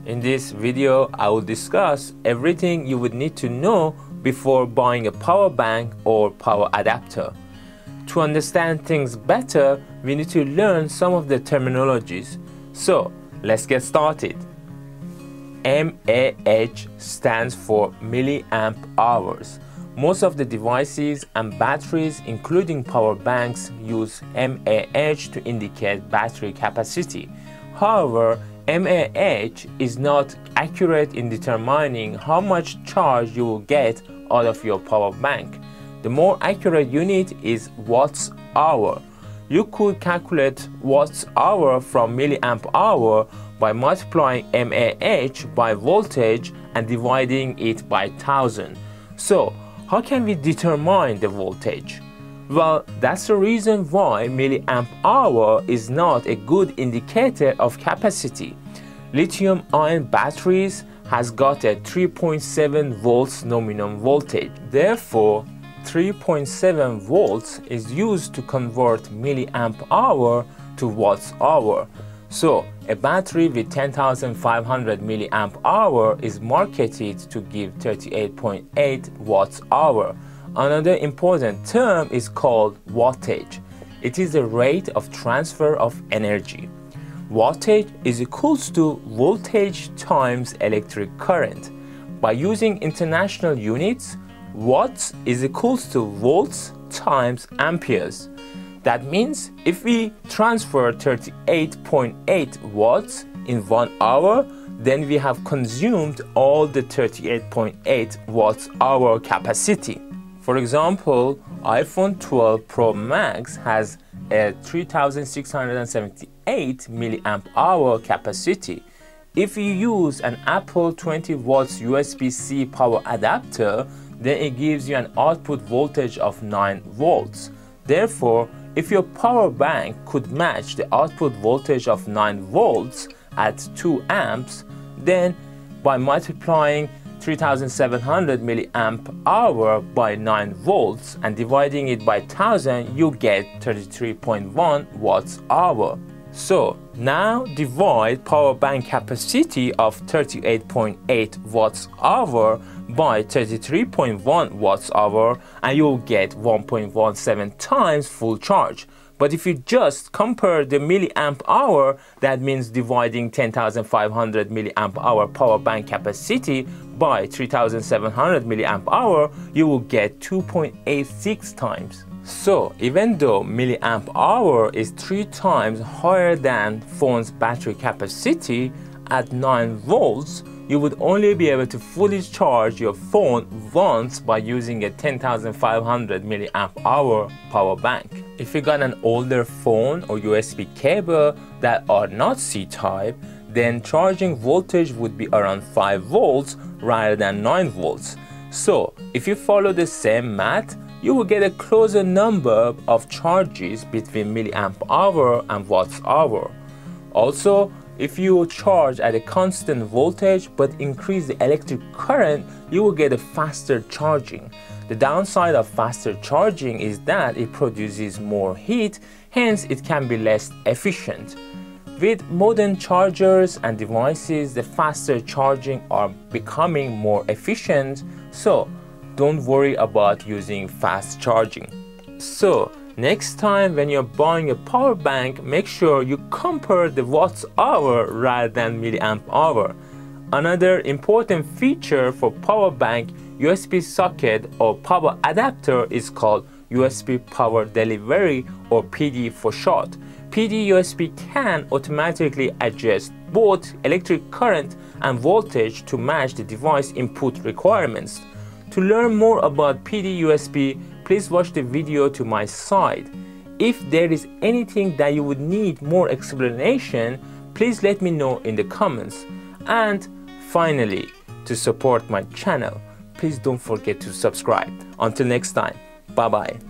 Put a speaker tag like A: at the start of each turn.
A: In this video, I will discuss everything you would need to know before buying a power bank or power adapter. To understand things better, we need to learn some of the terminologies. So, let's get started. mAh stands for milliamp hours. Most of the devices and batteries, including power banks, use mAh to indicate battery capacity. However, mAh is not accurate in determining how much charge you will get out of your power bank. The more accurate unit is watts hour. You could calculate watts hour from milliamp hour by multiplying mAh by voltage and dividing it by 1000. So, how can we determine the voltage? Well, that's the reason why milliamp hour is not a good indicator of capacity. Lithium-ion batteries has got a 3.7 volts nominal voltage. Therefore, 3.7 volts is used to convert milliamp hour to watts hour. So, a battery with 10,500 milliamp hour is marketed to give 38.8 watts hour. Another important term is called wattage. It is the rate of transfer of energy. Wattage is equals to voltage times electric current. By using international units, watts is equals to volts times amperes. That means if we transfer 38.8 watts in 1 hour, then we have consumed all the 38.8 watts hour capacity. For example, iPhone 12 Pro Max has a 3678 milliamp hour capacity. If you use an Apple 20 watts USB-C power adapter, then it gives you an output voltage of 9 volts. Therefore, if your power bank could match the output voltage of 9 volts at 2 amps, then by multiplying 3700 milliamp hour by 9 volts and dividing it by 1000, you get 33.1 watts hour. So now divide power bank capacity of 38.8 watts hour by 33.1 watts hour and you'll get 1.17 times full charge. But if you just compare the milliamp hour, that means dividing 10,500 milliamp hour power bank capacity by 3,700 milliamp hour, you will get 2.86 times. So, even though milliamp hour is 3 times higher than phone's battery capacity, at 9 volts, you would only be able to fully charge your phone once by using a 10,500 milliamp hour power bank. If you got an older phone or USB cable that are not C-type, then charging voltage would be around 5 volts rather than 9 volts. So, if you follow the same math, you will get a closer number of charges between milliamp hour and watts hour. Also, if you charge at a constant voltage but increase the electric current, you will get a faster charging. The downside of faster charging is that it produces more heat, hence it can be less efficient. With modern chargers and devices, the faster charging are becoming more efficient, so don't worry about using fast charging. So, next time when you're buying a power bank, make sure you compare the watts hour rather than milliamp hour. Another important feature for power bank USB socket or power adapter is called USB power delivery, or PD for short. PD USB can automatically adjust both electric current and voltage to match the device input requirements. To learn more about PD USB, please watch the video to my side. If there is anything that you would need more explanation, please let me know in the comments. And finally, to support my channel, please don't forget to subscribe. Until next time, bye bye.